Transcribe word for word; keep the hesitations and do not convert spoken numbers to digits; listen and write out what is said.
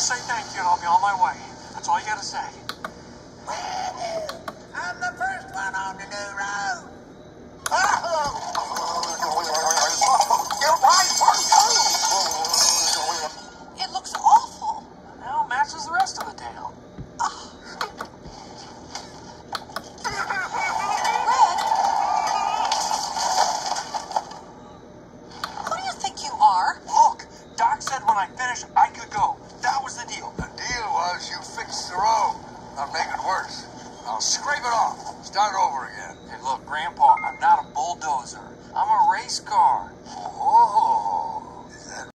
Just say thank you and I'll be on my way. That's all you gotta say. I'm the first one on the new road. It looks awful. Now it matches the rest of the tail. Oh. Red? Who do you think you are? Look, Doc said when I finish,